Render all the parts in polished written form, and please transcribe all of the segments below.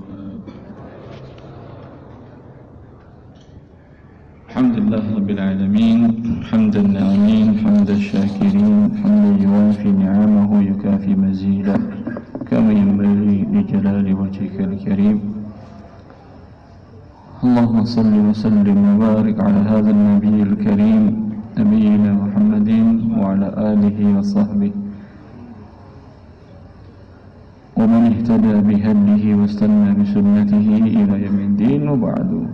Alhamdulillah Rabbil Alamin, hamdan na'imin, hamdan syakirin, hamdan yuwafi ni'amahu yukafi mazidah, kama yanbaghi li jalali wajhikal karim. Allahumma salli wa sallim wa barik ala hadzal nabiyil karim, nabiyyina Muhammadin wa ala alihi wa sahbihi wa man ihtada bihadihi wa istanna bi sunnatihi ila yaumiddin, wa ba'du.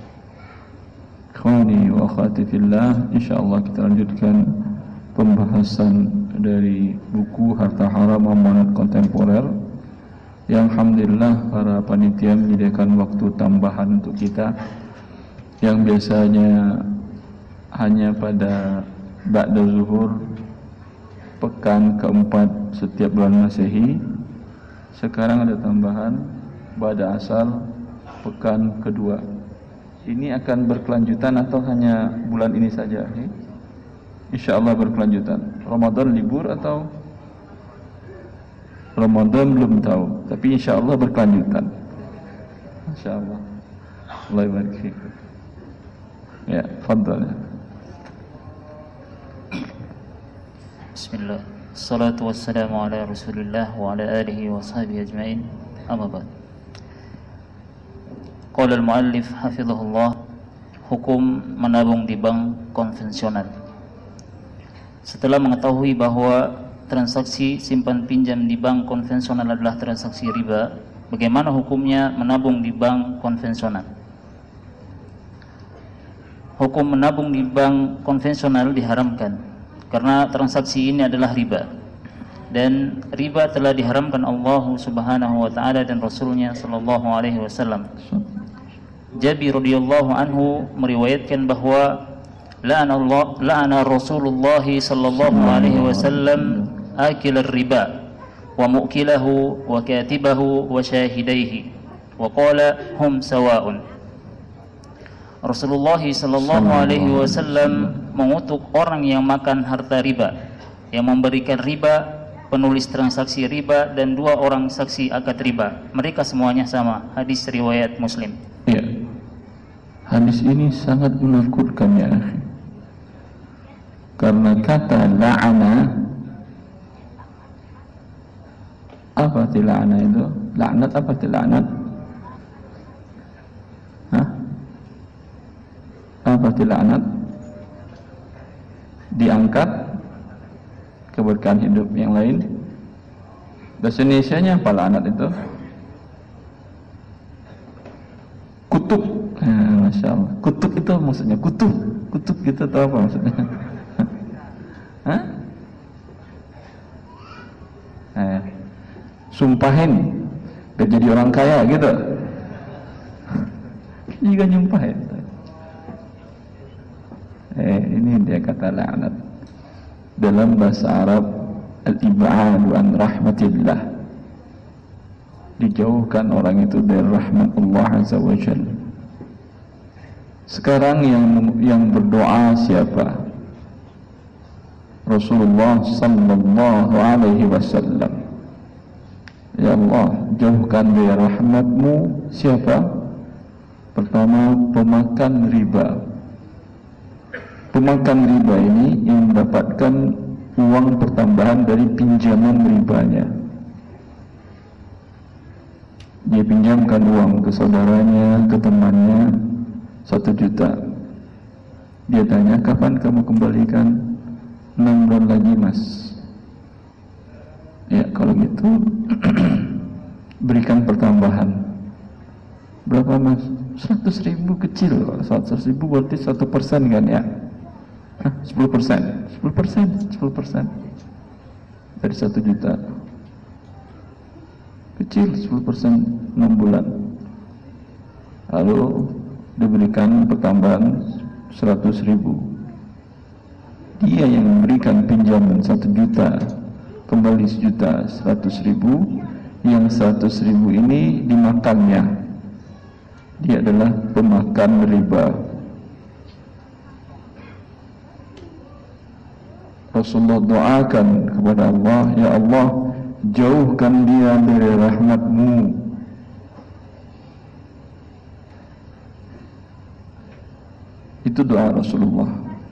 Ikhwani wa akhwati fillah, insyaallah kita lanjutkan pembahasan dari buku Harta Haram Amanat Kontemporer yang alhamdulillah para panitia menyediakan waktu tambahan untuk kita yang biasanya hanya pada ba'da zuhur pekan keempat setiap bulan Masehi. Sekarang ada tambahan ba'da asar pekan kedua. Ini akan berkelanjutan atau hanya bulan ini saja? InsyaAllah berkelanjutan. Ramadan libur atau Ramadan belum tahu, tapi insyaAllah berkelanjutan. InsyaAllah. Allah barik fikum. Ya, fadhal. Bismillah. Assalatu wassalamu ala Rasulillah wa ala alihi wa sahbihi ajma'in. Amma ba'd. Qala al-muallif hafizahullah, hukum menabung di bank konvensional. Setelah mengetahui bahwa transaksi simpan pinjam di bank konvensional adalah transaksi riba, bagaimana hukumnya menabung di bank konvensional? Hukum menabung di bank konvensional diharamkan karena transaksi ini adalah riba, dan riba telah diharamkan Allah Subhanahu wa taala dan Rasulnya sallallahu alaihi wasallam. Jabir radhiyallahu anhu meriwayatkan bahwa la'ana Rasulullah sallallahu alaihi wasallam akil riba wa mu'kilahu wa katibahu wa syahidaihi wa qala hum sawa'un. Rasulullah sallallahu alaihi wasallam mengutuk orang yang makan harta riba, yang memberikan riba, penulis transaksi riba, dan dua orang saksi akad riba. Mereka semuanya sama. Hadis riwayat Muslim. Ya. Hadis ini sangat menakutkan ya akhi. Karena kata la'ana, apa arti la'ana itu? Laknat apa arti laknat? Hah? Apa arti laknat? Diangkat keberkahan hidup yang lain. Bahasa Indonesianya apa laknat itu? Kutuk. Masya Allah. Kutuk itu maksudnya kutuk. Kutuk kita tahu apa maksudnya? Hah? Sumpahin biar jadi orang kaya gitu. Juga nyumpahin. Ini dia kata laknat. Dalam bahasa Arab, al-ib'adu an rahmatillah, dijauhkan orang itu dari rahmat Allah Azza wa Jalla. Sekarang yang berdoa siapa? Rasulullah sallallahu alaihi wasallam. Ya Allah, jauhkan dari rahmatmu siapa? Pertama, pemakan riba. Pemakan riba ini yang mendapatkan uang pertambahan dari pinjaman ribanya. Dia pinjamkan uang ke saudaranya, ke temannya, 1 juta. Dia tanya, kapan kamu kembalikan? 6 bulan lagi mas. Ya kalau gitu berikan pertambahan. Berapa mas? 100.000 kecil. 100.000 berarti 1% kan ya? 10%. 10% dari 1 juta. Kecil 10% 6 bulan. Lalu diberikan pertambahan 100.000. Dia yang memberikan pinjaman 1 juta, kembali 1 juta 100.000. Yang 100.000 ini dimakannya. Dia adalah pemakan riba. Rasulullah doakan kepada Allah, ya Allah, jauhkan dia dari rahmatmu. Itu doa Rasulullah.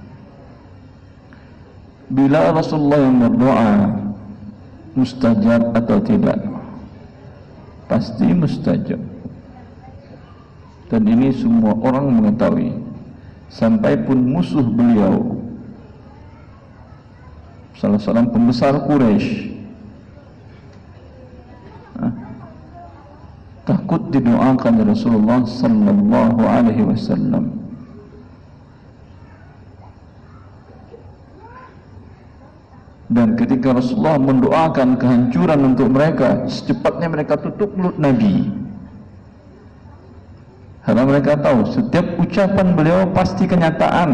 Bila Rasulullah yang berdoa mustajab atau tidak? Pasti mustajab. Dan ini semua orang mengetahui, sampai pun musuh beliau, salah seorang pembesar Quraisy, takut didoakan Rasulullah sallallahu alaihi wasallam. Dan ketika Rasulullah mendoakan kehancuran untuk mereka, secepatnya mereka tutup mulut Nabi. Karena mereka tahu setiap ucapan beliau pasti kenyataan.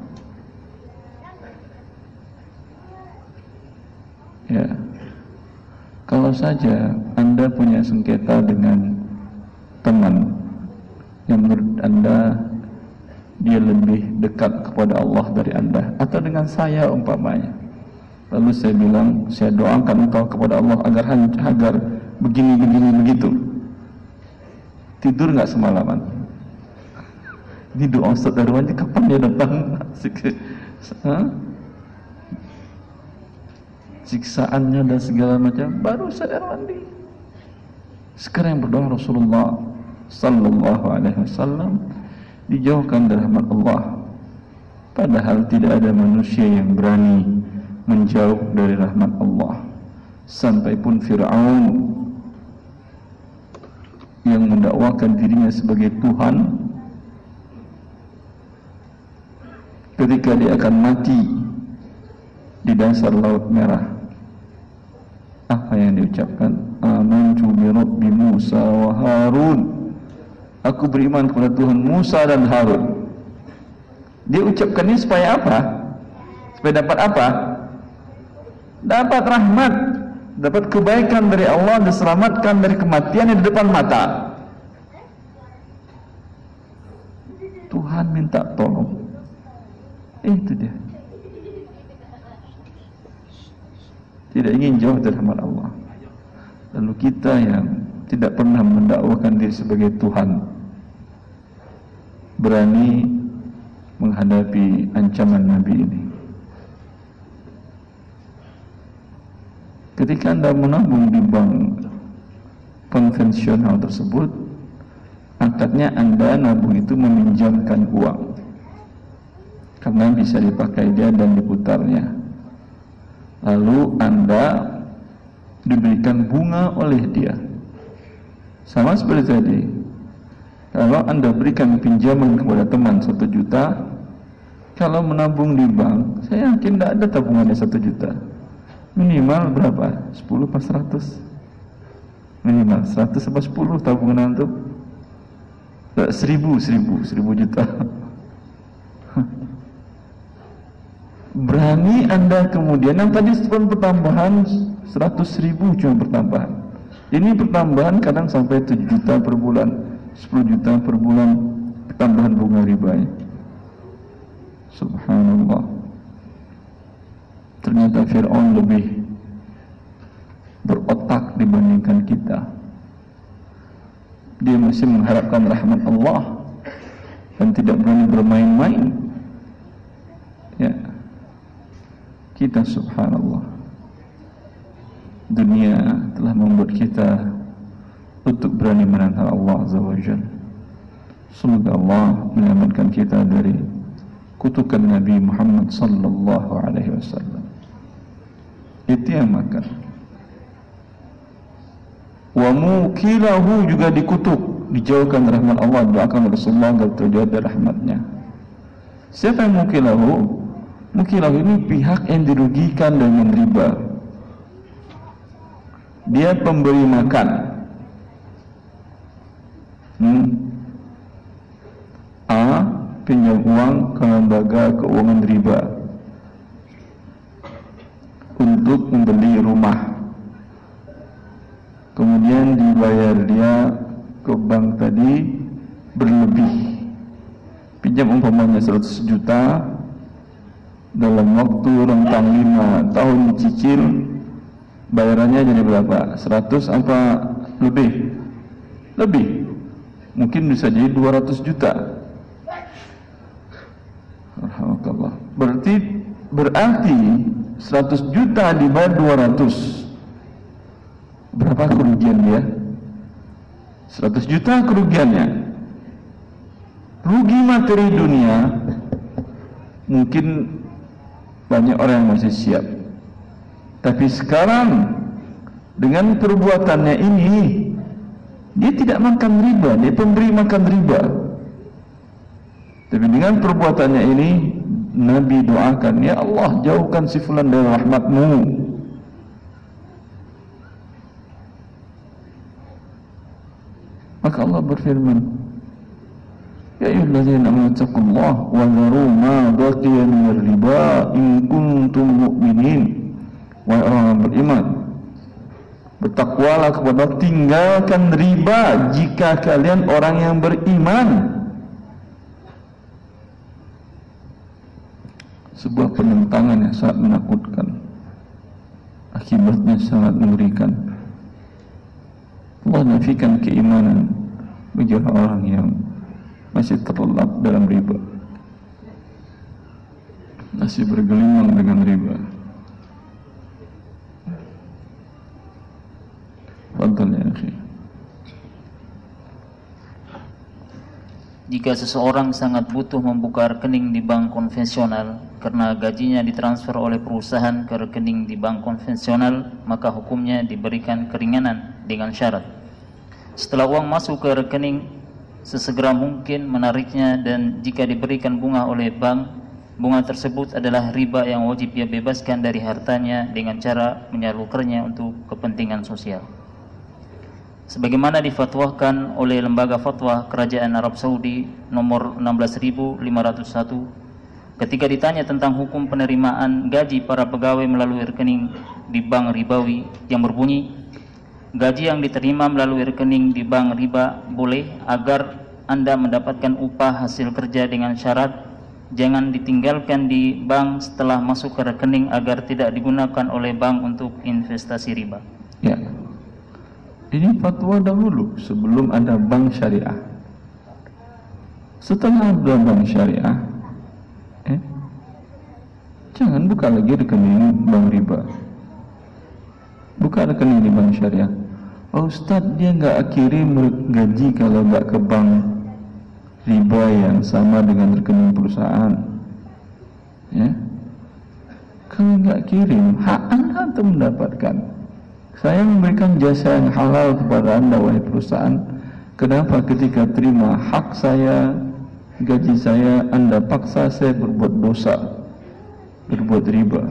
Ya, kalau saja Anda punya sengketa dengan teman yang menurut Anda dia lebih dekat kepada Allah dari Anda, atau dengan saya umpamanya, lalu saya bilang, saya doakan engkau kepada Allah agar begini begitu, tidur nggak semalaman? Ini doa Ustaz Darwan, kapan dia datang? Siksaannya dan segala macam, baru sadar mandi. Sekarang yang berdoa Rasulullah sallallahu alaihi wasallam dijauhkan dari rahmat Allah, padahal tidak ada manusia yang berani menjauh dari rahmat Allah. Sampai pun Fir'aun yang mendakwakan dirinya sebagai Tuhan, ketika dia akan mati di dasar Laut Merah, apa yang diucapkan? Amantu bi Rabbi Musa wa Harun. Aku beriman kepada Tuhan Musa dan Harun. Dia ucapkan ini supaya apa? Supaya dapat apa? Dapat rahmat, dapat kebaikan dari Allah, diselamatkan dari kematian yang di depan mata. Tuhan minta tolong. Itu dia. Tidak ingin jauh dari rahmat Allah. Lalu kita yang tidak pernah mendakwakan diri sebagai Tuhan, berani menghadapi ancaman Nabi ini. Ketika Anda menabung di bank konvensional tersebut, akadnya Anda nabung itu meminjamkan uang, karena bisa dipakai dia dan diputarnya. Lalu Anda diberikan bunga oleh dia. Sama seperti tadi, kalau Anda berikan pinjaman kepada teman 1 juta, kalau menabung di bank, saya yakin tidak ada tabungannya 1 juta. Minimal berapa? 10 pas 100? Minimal 100 apa 10 tabungan itu? 1000 juta. Berani Anda kemudian, yang tadi pun pertambahan 100.000 cuma pertambahan. Ini pertambahan kadang sampai 7 juta per bulan, 10 juta per bulan, tambahan bunga ribanya. Subhanallah. Ternyata Fir'aun lebih berotak dibandingkan kita. Dia masih mengharapkan rahmat Allah dan tidak berani bermain-main. Ya, kita subhanallah, dunia telah membuat kita untuk berani menantang Allah Azza wa Jalla. Semoga Allah menyelamatkan kita dari kutukan Nabi Muhammad sallallahu alaihi wasallam. Itu yang makan. Wa mukilahu juga dikutuk, dijauhkan rahmat Allah. Doakan Rasulullah agar terjauh dari rahmatnya. Siapa yang mukilahu? Mukilahu ini pihak yang dirugikan dengan riba. Dia pemberi makan. A pinjam uang ke lembaga keuangan riba untuk membeli rumah, kemudian dibayar dia ke bank tadi berlebih, pinjam umpamanya 100 juta, dalam waktu rentang 5 tahun dicicil, bayarannya jadi berapa? 100 apa lebih? Lebih, mungkin bisa jadi 200 juta. berarti 100 juta dibayar 200. Berapa kerugian dia? 100 juta kerugiannya. Rugi materi dunia mungkin banyak orang yang masih siap. Tapi sekarang dengan perbuatannya ini, dia tidak makan riba, dia pemberi makan riba. Tapi dengan perbuatannya ini, Nabi doakan, ya Allah, jauhkan si fulan dari rahmat-Mu. Maka Allah berfirman, ya ayyuhallazina amanu taqullaha wa dharu ma baqiya minir riba in kuntum mu'minin. Wahai orang yang beriman, bertakwalah kepada, tinggalkan riba jika kalian orang yang beriman. Sebuah penentangan yang sangat menakutkan, akibatnya sangat mengerikan. Allah nafikan keimanan bagi orang yang masih terlelap dalam riba, masih bergelimang dengan riba. Fadhal ya akhi. Jika seseorang sangat butuh membuka rekening di bank konvensional karena gajinya ditransfer oleh perusahaan ke rekening di bank konvensional, maka hukumnya diberikan keringanan dengan syarat, setelah uang masuk ke rekening, sesegera mungkin menariknya, dan jika diberikan bunga oleh bank, bunga tersebut adalah riba yang wajib ia bebaskan dari hartanya dengan cara menyalurkannya untuk kepentingan sosial. Sebagaimana difatwakan oleh Lembaga Fatwa Kerajaan Arab Saudi nomor 16.501 ketika ditanya tentang hukum penerimaan gaji para pegawai melalui rekening di bank ribawi yang berbunyi, gaji yang diterima melalui rekening di bank riba boleh agar Anda mendapatkan upah hasil kerja dengan syarat jangan ditinggalkan di bank setelah masuk ke rekening agar tidak digunakan oleh bank untuk investasi riba. Ya. Ini fatwa dahulu sebelum ada bank syariah. Setelah ada bank syariah, jangan buka lagi rekening bank riba. Buka rekening di bank syariah. Oh, Ustaz, dia nggak kirim gaji kalau nggak ke bank riba yang sama dengan rekening perusahaan. Ya, kalau nggak kirim, hak Anda untuk mendapatkan. Saya memberikan jasa yang halal kepada Anda, wahai perusahaan. Kenapa ketika terima hak saya, gaji saya, Anda paksa saya berbuat dosa, berbuat riba?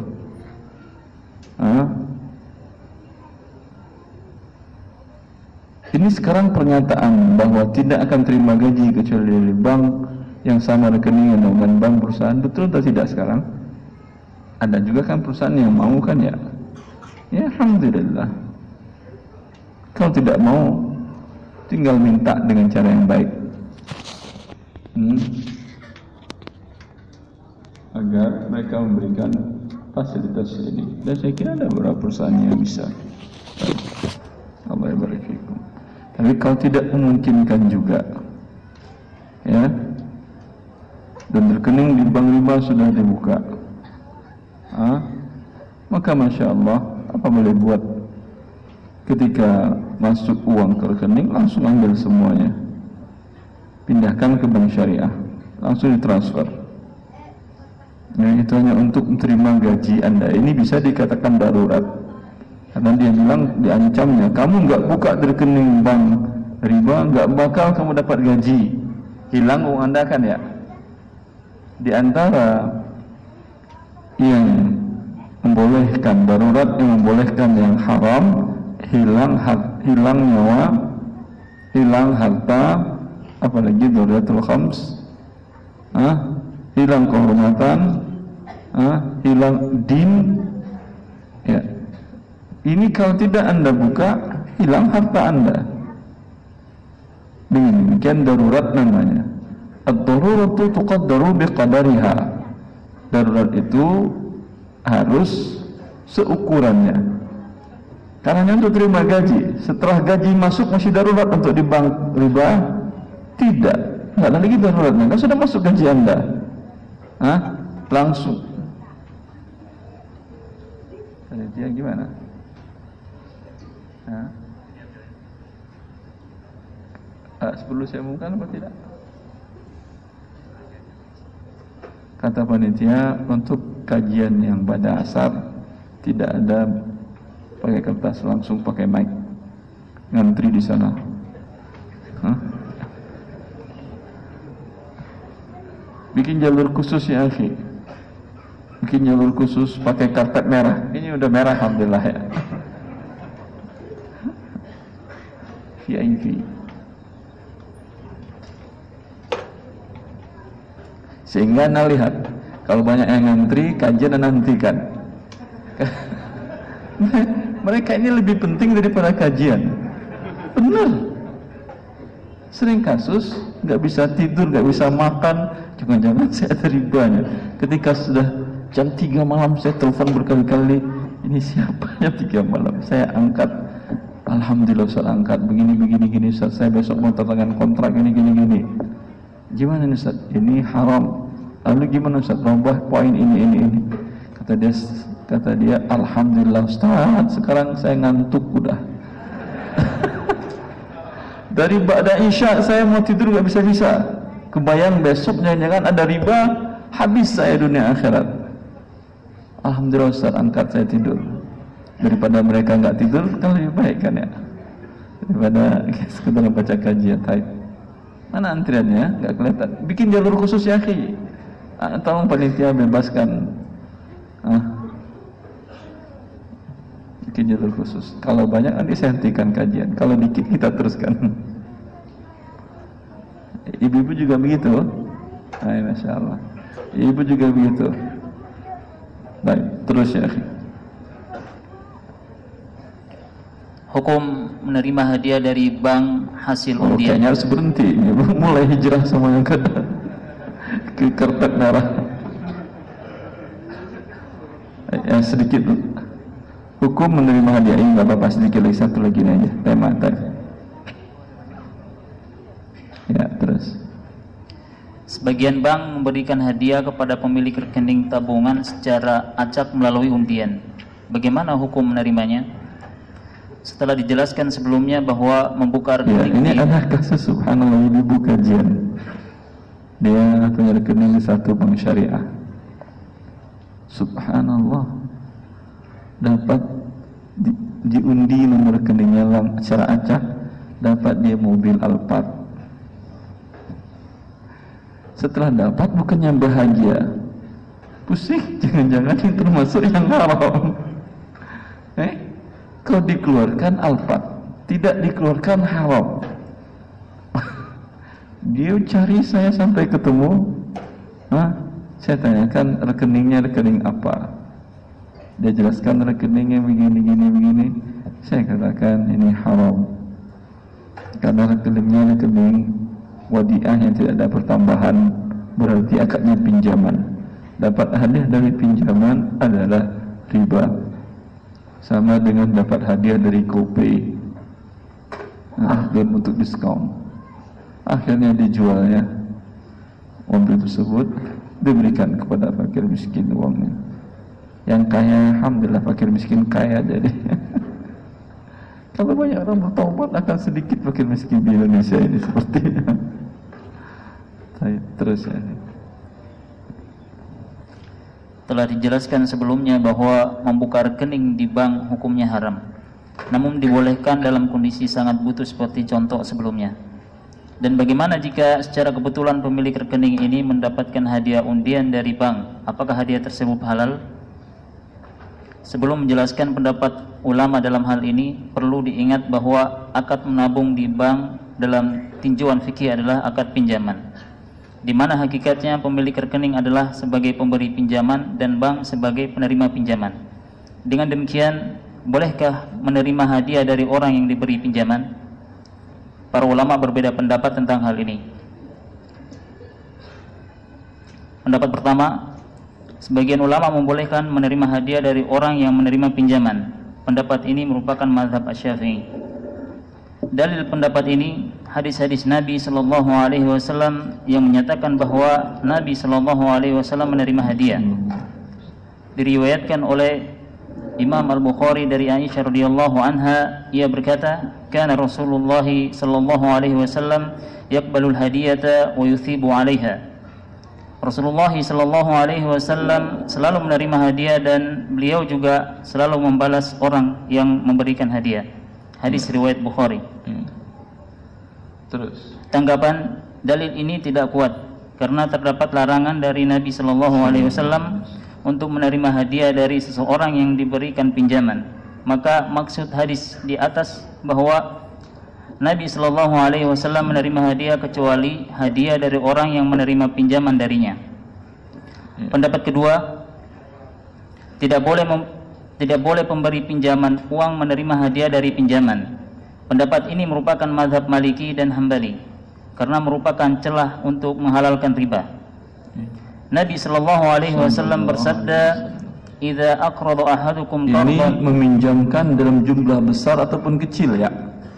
Ini sekarang pernyataan bahwa tidak akan terima gaji kecuali dari bank yang sama rekening dengan bank perusahaan. Betul atau tidak sekarang? Ada juga kan perusahaan yang mau kan ya? Ya alhamdulillah. Kalau tidak mau, tinggal minta dengan cara yang baik, agar mereka memberikan fasilitas ini. Dan saya kira ada beberapa perusahaan yang bisa. Allah barik fikum. Tapi kalau tidak memungkinkan juga, ya, dan rekening di bank riba sudah dibuka, maka masya Allah, apa boleh buat? Ketika masuk uang ke rekening, langsung ambil semuanya, pindahkan ke bank syariah, langsung ditransfer. Ya, itu hanya untuk menerima gaji Anda. Ini bisa dikatakan darurat, karena dia bilang, diancamnya, kamu nggak buka di rekening bank riba, nggak bakal kamu dapat gaji, hilang uang Anda kan ya. Di antara yang membolehkan darurat, yang membolehkan yang haram, hilang nyawa, hilang harta, apalagi daruratul khams, hilang kehormatan, hilang din. Ya, ini kalau tidak Anda buka, hilang harta Anda. Dengan demikian darurat namanya. Ad-daruratu tuqaddaru biqadariha. Darurat itu harus seukurannya. Karena untuk terima gaji, setelah gaji masuk masih darurat untuk di bank riba? Tidak, nggak ada lagi daruratnya, kan sudah masuk gaji Anda. langsung. Panitia gimana? Perlu saya umumkan apa tidak? Kata panitia, untuk kajian yang pada asar tidak ada pakai kertas, langsung pakai mic, ngantri di sana. Bikin jalur khusus ya akhi, bikin jalur khusus pakai karpet merah. Ini udah merah alhamdulillah ya. VIP. Sehingga anda lihat, kalau banyak yang ngantri, kajian anda hentikan. Mereka ini lebih penting daripada kajian. Benar. Sering kasus, nggak bisa tidur, nggak bisa makan, jangan-jangan saya ada ribanya. Ketika sudah jam 3 malam, saya telepon berkali-kali, ini siapa jam 3 malam? Saya angkat, alhamdulillah Ustaz angkat, begini Ustaz, saya besok mau tanda kontrak gini. Gimana nih Ustaz? Ini haram. Lalu gimana Ustaz? Rubah poin ini. Kata dia, alhamdulillah Ustaz, sekarang saya ngantuk udah. Dari ba'da isya saya mau tidur gak bisa. Kebayang besok jangan-jangan ada riba, habis saya dunia akhirat. Alhamdulillah Ustaz, angkat, saya tidur. Daripada mereka gak tidur, kan lebih baik kan ya, daripada sekedar baca kajian. Mana antriannya? Gak kelihatan. Bikin jalur khusus ya akhi. Tolong panitia bebaskan. Bikin jalur khusus. Kalau banyak nanti saya hentikan kajian. Kalau dikit kita teruskan. Ibu-ibu juga begitu. Masya Allah. Ibu juga begitu. Baik, terus ya akhi. Hukum menerima hadiah dari bank hasil undian. Kayaknya harus berhenti. Mulai hijrah sama yang ke karpet merah. Yang sedikit. Hukum menerima hadiah ini nggak apa-apa, sedikit lagi, satu lagi aja tema tadi. Ya, terus. Sebagian bank memberikan hadiah kepada pemilik rekening tabungan secara acak melalui undian. Bagaimana hukum menerimanya? Setelah dijelaskan sebelumnya bahwa membuka rekening ini ada kasus subhanallah, ibu kajian. Dia punya rekening di satu bank syariah. Subhanallah, dapat diundi nomor rekeningnya secara acak, dapat dia mobil Alphard. Setelah dapat bukannya bahagia, pusing, jangan-jangan ini termasuk yang haram. Kau dikeluarkan Alphard, tidak dikeluarkan haram. Dia cari saya sampai ketemu. Saya tanyakan rekeningnya rekening apa. Dia jelaskan rekeningnya begini. Saya katakan ini haram, karena rekeningnya rekening wadiah yang tidak ada pertambahan, berarti akadnya pinjaman. Dapat hadiah dari pinjaman adalah riba, sama dengan dapat hadiah dari GoPay dan untuk diskon. Akhirnya dijualnya mobil tersebut, diberikan kepada fakir miskin uangnya. Yang kaya, alhamdulillah, fakir miskin kaya jadi. Kalau banyak orang bertaubat akan sedikit fakir miskin di Indonesia ini sepertinya. Terus ya. Telah dijelaskan sebelumnya bahwa membuka rekening di bank hukumnya haram, namun dibolehkan dalam kondisi sangat butuh seperti contoh sebelumnya. Dan bagaimana jika secara kebetulan pemilik rekening ini mendapatkan hadiah undian dari bank? Apakah hadiah tersebut halal? Sebelum menjelaskan pendapat ulama dalam hal ini, perlu diingat bahwa akad menabung di bank dalam tinjauan fikih adalah akad pinjaman, di mana hakikatnya pemilik rekening adalah sebagai pemberi pinjaman dan bank sebagai penerima pinjaman. Dengan demikian, bolehkah menerima hadiah dari orang yang diberi pinjaman? Para ulama berbeda pendapat tentang hal ini. Pendapat pertama, sebagian ulama membolehkan menerima hadiah dari orang yang menerima pinjaman. Pendapat ini merupakan mazhab Asy-Syafi'i. Dalil pendapat ini, hadis-hadis Nabi Sallallahu Alaihi Wasallam yang menyatakan bahwa Nabi Sallallahu Alaihi Wasallam menerima hadiah. Diriwayatkan oleh Imam Al-Bukhari dari Aisyah radhiyallahu anha, ia berkata, "Kana Rasulullah sallallahu alaihi wasallam yaqbalul hadiyata wa yuthibu 'alaiha." Rasulullah sallallahu alaihi wasallam selalu menerima hadiah dan beliau juga selalu membalas orang yang memberikan hadiah. Hadis riwayat Bukhari. Terus tanggapan, dalil ini tidak kuat karena terdapat larangan dari Nabi sallallahu alaihi wasallam untuk menerima hadiah dari seseorang yang diberikan pinjaman. Maka maksud hadis di atas bahwa Nabi Shallallahu Alaihi Wasallam menerima hadiah kecuali hadiah dari orang yang menerima pinjaman darinya. Pendapat kedua, tidak boleh pemberi pinjaman uang menerima hadiah dari pinjaman. Pendapat ini merupakan mazhab Maliki dan Hambali karena merupakan celah untuk menghalalkan riba. Nabi Shallallahu Alaihi Wasallam bersabda, "Idza aqrada ahadukum qardan." Ini meminjamkan dalam jumlah besar ataupun kecil ya.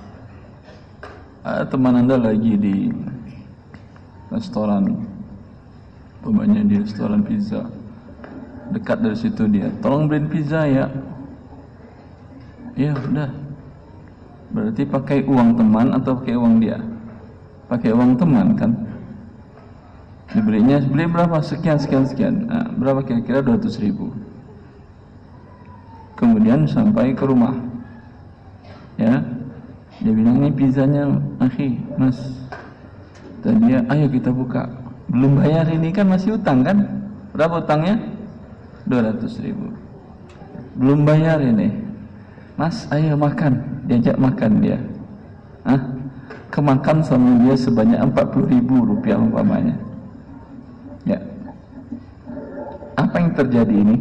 Teman Anda lagi di restoran, umpamanya di restoran pizza, dekat dari situ dia, tolong beliin pizza ya. Ya udah, berarti pakai uang teman atau pakai uang dia? Pakai uang teman kan? Dibelinya, beli berapa? Sekian. Nah, berapa kira-kira? 200.000. Kemudian sampai ke rumah, ya. Dia bilang, ini pizzanya akhi, mas. Dan dia, ayo kita buka. Belum bayar ini kan masih utang kan? Berapa utangnya? 200.000. Belum bayar ini. Mas, ayo makan. Diajak makan dia. Kemakan sama dia sebanyak 40.000 rupiah umpamanya. Ya. Apa yang terjadi ini?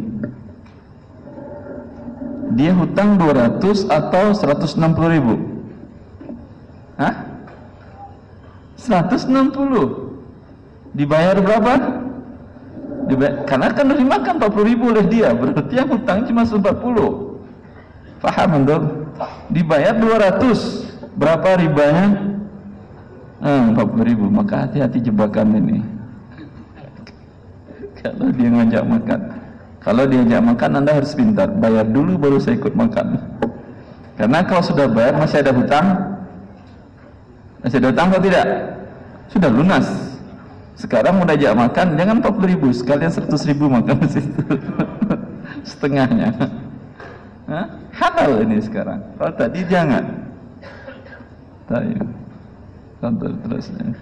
Dia hutang 200 atau 160.000? 160. Dibayar berapa? Karena kan nerima kan 40.000 oleh dia, berarti yang hutang cuma 40. Paham antum? Dibayar 200. Berapa ribanya? 40.000. Maka hati-hati jebakan ini. Kalau dia ngajak makan, kalau diajak makan Anda harus pintar, bayar dulu baru saya ikut makan. Karena kalau sudah bayar masih ada hutang. Masih ada hutang atau tidak? Sudah lunas. Sekarang mau diajak makan, jangan 40.000, sekalian 100.000 makan di situ. Setengahnya. Halal ini sekarang. Kalau tadi jangan. Tayyib. Contoh terusnya.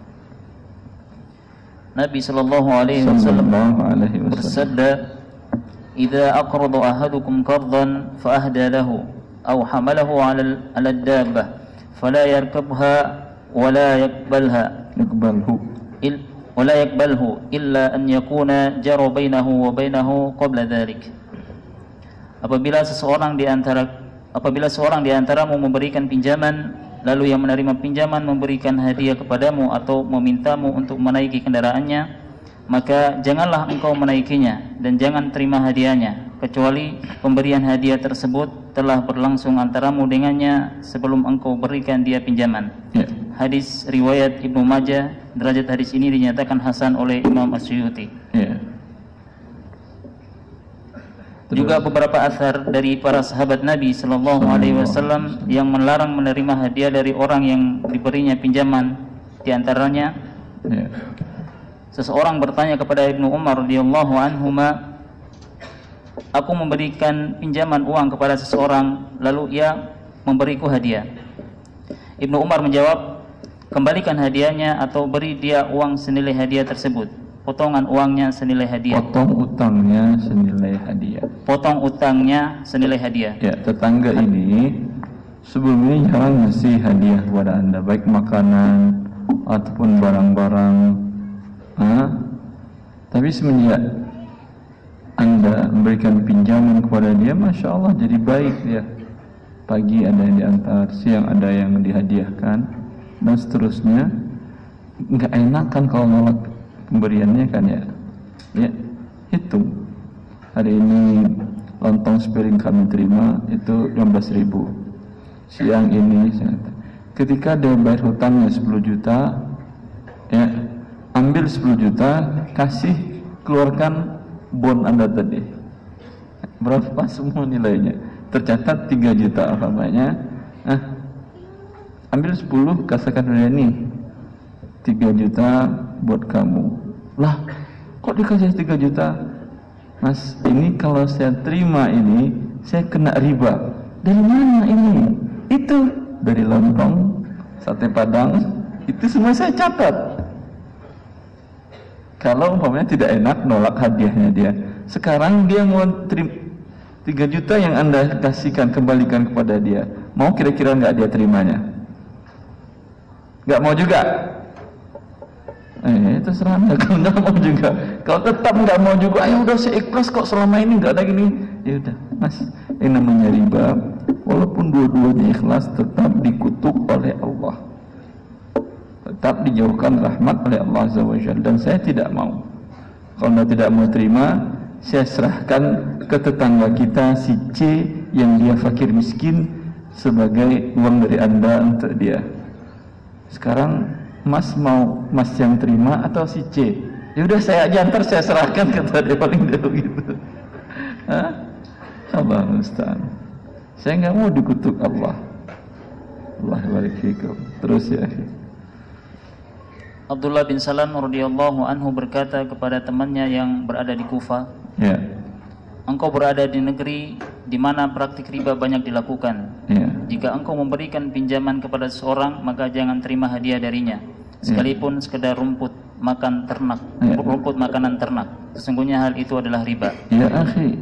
Nabi sallallahu alaihi wasallam bersabda, "Idza aqrada ahadukum qardan fa ahda lahu aw hamalahu 'ala ad-dabbah fala yarkabha wa la yaqbalhu illa an yakuna jara bainahu wa bainahu qabla dhalik." Apabila seorang di antaramu memberikan pinjaman, lalu yang menerima pinjaman memberikan hadiah kepadamu atau memintamu untuk menaiki kendaraannya, maka janganlah engkau menaikinya dan jangan terima hadiahnya kecuali pemberian hadiah tersebut telah berlangsung antaramu dengannya sebelum engkau berikan dia pinjaman. Hadis riwayat Ibnu Majah. Derajat hadis ini dinyatakan hasan oleh Imam As-Suyuti. Juga beberapa athar dari para sahabat Nabi Sallallahu Alaihi Wasallam yang melarang menerima hadiah dari orang yang diberinya pinjaman. Di antaranya, seseorang bertanya kepada Ibnu Umar radhiyallahu anhuma, "Aku memberikan pinjaman uang kepada seseorang, lalu ia memberiku hadiah." Ibnu Umar menjawab, "Kembalikan hadiahnya atau beri dia uang senilai hadiah tersebut. Potongan uangnya senilai hadiah." Potong utangnya senilai hadiah. Potong utangnya senilai hadiah. Ya, tetangga ini sebelum ini jangan ngasih hadiah kepada Anda, baik makanan ataupun barang-barang. Tapi semenjak Anda memberikan pinjaman kepada dia, Masya Allah jadi baik dia. Pagi ada yang diantar, siang ada yang dihadiahkan, dan seterusnya. Nggak enak kan kalau nolak pemberiannya kan ya. Hitung. Hari ini lontong sepiring kami terima itu 15.000. Siang ini ketika dia bayar hutangnya 10 juta, ya, ambil 10 juta, kasih, keluarkan bon Anda tadi. Berapa semua nilainya? Tercatat 3 juta apa namanya? Ambil 10, katakan ini 3 juta buat kamu. Lah, kok dikasih 3 juta? Mas, ini kalau saya terima ini, saya kena riba. Dari mana ini? Itu dari lontong, sate padang, itu semua saya catat. Kalau umpamanya tidak enak, nolak hadiahnya dia. Sekarang dia mau terima 3 juta yang Anda kasihkan, kembalikan kepada dia. Mau kira-kira nggak dia terimanya? Nggak mau juga? Terserah Anda. Kalau nggak mau juga, kalau tetap nggak mau juga, ayo udah saya ikhlas kok, selama ini nggak ada gini. Ya udah, Mas, yang namanya riba, walaupun dua-duanya ikhlas, tetap dikutuk oleh Allah, tetap dijauhkan rahmat oleh Allah Azza wa Jalla. Dan saya tidak mau. Kalau Anda tidak mau terima, saya serahkan ke tetangga kita si C yang dia fakir miskin sebagai uang dari Anda untuk dia. Sekarang Mas mau Mas yang terima atau si C? Ya udah saya aja, ntar saya serahkan, kata dia paling dulu gitu. Allah musta'an. Saya nggak mau dikutuk Allah. Allah barik fikum. Terus ya. Abdullah bin Salam radhiyallahu anhu berkata kepada temannya yang berada di Kufah, ya, engkau berada di negeri di mana praktik riba banyak dilakukan. ya. Jika engkau memberikan pinjaman kepada seseorang, maka jangan terima hadiah darinya, sekalipun sekedar rumput makan ternak, rumput makanan ternak. Sesungguhnya hal itu adalah riba. Ya akhi,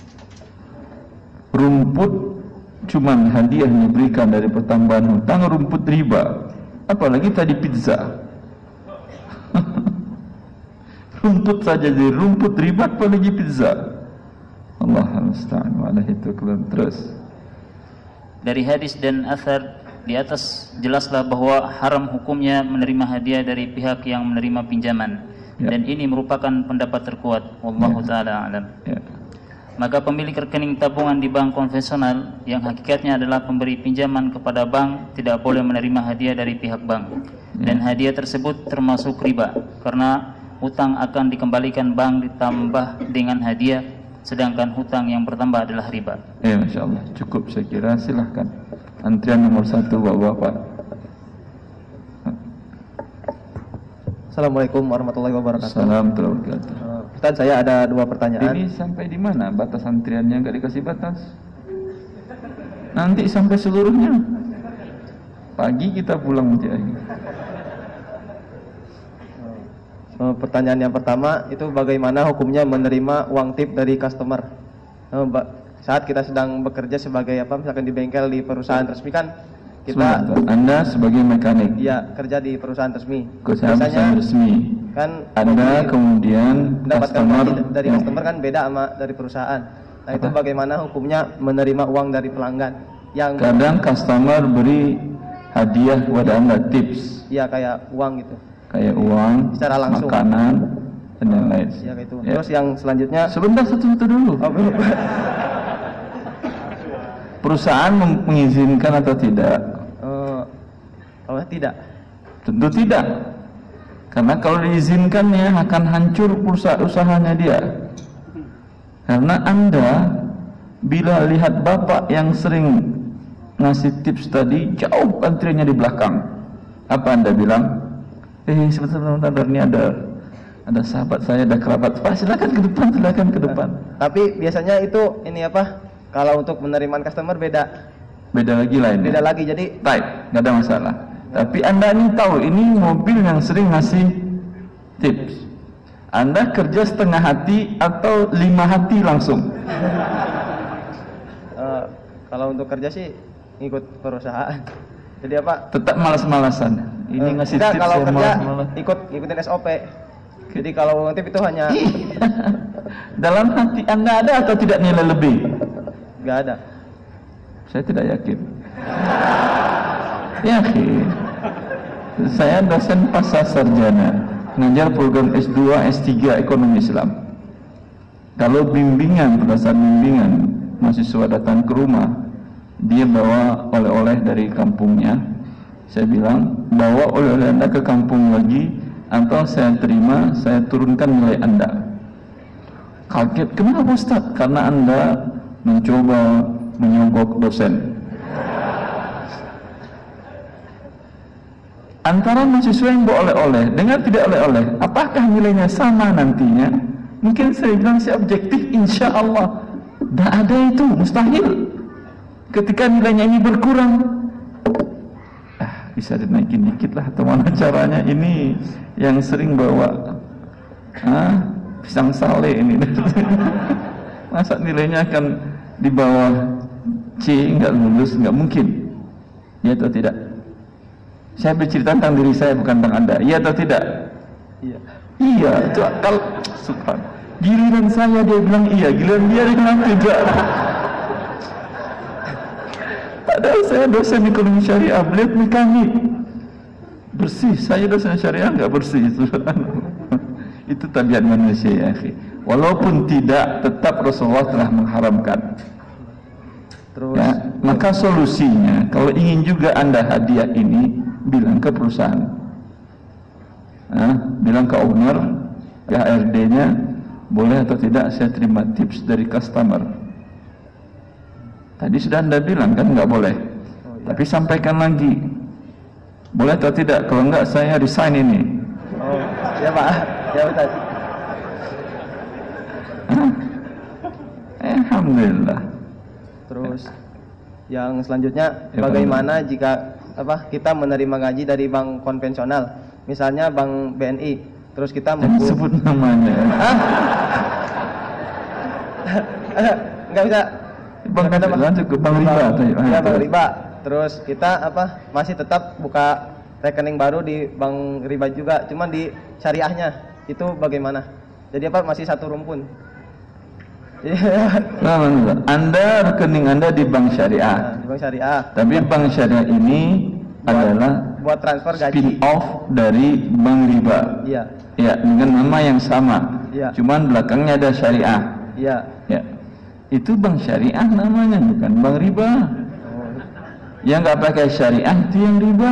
rumput cuman hadiah diberikan dari pertambahan hutang, rumput riba. Apalagi tadi pizza. Rumput saja jadi rumput riba, apalagi pizza. Allah musta'an. Wallahi itu terus. Dari hadis dan athar di atas jelaslah bahwa haram hukumnya menerima hadiah dari pihak yang menerima pinjaman, dan ini merupakan pendapat terkuat. Wallahu taala alam. Maka pemilik rekening tabungan di bank konvensional yang hakikatnya adalah pemberi pinjaman kepada bank tidak boleh menerima hadiah dari pihak bank, dan hadiah tersebut termasuk riba karena hutang akan dikembalikan bank ditambah dengan hadiah, sedangkan hutang yang bertambah adalah riba. Ya, Masya Allah, cukup saya kira. Silahkan antrian nomor 1 Bapak-bapak. Assalamualaikum warahmatullahi wabarakatuh. Assalamualaikum warahmatullahi wabarakatuh. Ustaz, saya ada 2 pertanyaan. Ini sampai di mana batas antriannya? Nggak dikasih batas. Nanti sampai seluruhnya. Pagi kita pulang nanti. Pertanyaan yang pertama itu bagaimana hukumnya menerima uang tip dari customer saat kita sedang bekerja sebagai misalkan di bengkel di perusahaan resmi kan kita. Anda sebagai mekanik, ya, kerja di perusahaan resmi. Perusahaan resmi kan Anda kemudian customer dari customer kan beda sama dari perusahaan. Nah, itu bagaimana hukumnya menerima uang dari pelanggan yang kadang customer beri hadiah kepada Anda, tips. Ya, kayak uang gitu. Kayak uang, secara langsung, makanan, dan yang lain. Ya, kayak itu. Terus yang selanjutnya, sebentar satu-satu dulu. Perusahaan mengizinkan atau tidak? Kalau tidak, tentu tidak. Karena kalau diizinkannya akan hancur usahanya dia. Karena Anda bila lihat bapak yang sering ngasih tips tadi, jauh antriannya di belakang, apa Anda bilang? Sebentar, ini ada sahabat saya, ada kerabat. Pak, silakan ke depan, silakan ke depan. Tapi biasanya itu kalau untuk menerima customer beda lagi lainnya. Beda lagi, jadi type, nggak ada masalah. Tapi Anda ini tahu, ini mobil yang sering ngasih tips. Anda kerja setengah hati atau 5 hati langsung? Kalau untuk kerja sih ngikut perusahaan. Jadi tetap malas-malasan. Ini ngasih tips kalau kerja ikutin SOP. Jadi kalau tip itu hanya dalam hati Anda ada atau tidak nilai lebih? Nggak ada. Saya tidak yakin. Yakin. Saya dosen pasca sarjana, mengajar program S2, S3 Ekonomi Islam. Kalau berdasar bimbingan, mahasiswa datang ke rumah, dia bawa oleh-oleh dari kampungnya, Saya bilang, bawa oleh-oleh Anda ke kampung lagi, atau saya terima, saya turunkan nilai Anda. Kaget, kenapa Ustaz? Karena Anda mencoba menyogok dosen. Antara mahasiswa yang bawa oleh-oleh dengan tidak oleh-oleh, apakah nilainya sama nantinya? Mungkin saya bilang si objektif, insya Allah tidak ada itu, mustahil. Ketika nilainya ini berkurang, bisa dinaikin dikit lah, atau mana caranya? Ini yang sering bawa pisang sale ini. Masa nilainya akan di bawah C, nggak lulus, nggak mungkin. Ya atau tidak? Saya bercerita tentang diri saya, bukan tentang Anda. Iya atau tidak? Iya. Iya. Itu kalau subhan. Giliran saya dia bilang iya, giliran dia bilang tidak. Padahal saya dosen ekonomi syariah, beliau mekanik. Bersih, saya dosen syariah nggak bersih. Itu tabiat manusia ya, akhi. Walaupun tidak, tetap Rasulullah telah mengharamkan. Terus Ya, maka solusinya, kalau ingin juga Anda hadiah ini, bilang ke perusahaan, bilang ke owner, ke HRD-nya, boleh atau tidak saya terima tips dari customer. Tadi sudah Anda bilang kan nggak boleh, tapi sampaikan lagi, boleh atau tidak? Kalau nggak saya resign ini. Oh, ya Pak, ya Ustaz. Alhamdulillah. Terus yang selanjutnya, Ya, bagaimana jika kita menerima gaji dari bank konvensional, misalnya bank BNI, terus kita Jangan sebut namanya. nggak bisa. Bang konvensional cukup bang riba. Ya bang riba. Terus kita masih tetap buka rekening baru di bank riba juga, cuman di syariahnya itu bagaimana? Jadi masih satu rumpun. Anda rekening Anda di bank syariah. Di bank syariah. Tapi bank syariah ini adalah buat transfer gaji. spin off dari bank riba. Iya. Ya, dengan nama yang sama. Iya. Cuman belakangnya ada syariah. Iya. Ya. Itu bank syariah namanya, bukan bank riba. Yang nggak pakai syariah itu yang riba.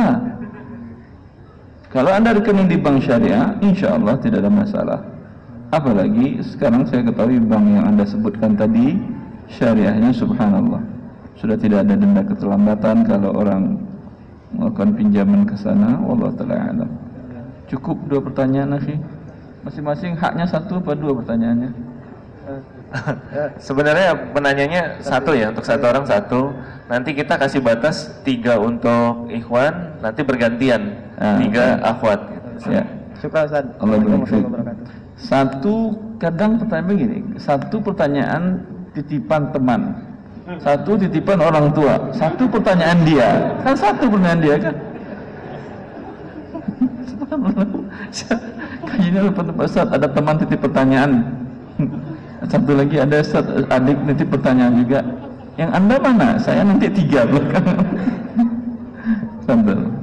Kalau Anda rekening di bank syariah, insya Allah tidak ada masalah. Apalagi sekarang saya ketahui bank yang Anda sebutkan tadi, syariahnya subhanallah, sudah tidak ada denda keterlambatan kalau orang melakukan pinjaman ke sana. Wallahu ta'ala alam. Cukup 2 pertanyaan, akhi. Masing-masing haknya 1 apa 2 pertanyaannya? Sebenarnya penanyanya 1 ya, untuk 1 orang 1. Nanti kita kasih batas 3 untuk ikhwan, nanti bergantian 3 akhwat. Ya. Syukur Ustaz. Allah Assalamualaikum berkati. Satu, kadang pertanyaan begini, 1 pertanyaan titipan teman, 1 titipan orang tua, 1 pertanyaan dia, kan 1 pertanyaan dia kan. Kayaknya Ustaz ada teman titip pertanyaan, 1 lagi ada Ustaz adik titip pertanyaan juga. Yang Anda mana? Saya nanti 3 belakang. Sambil.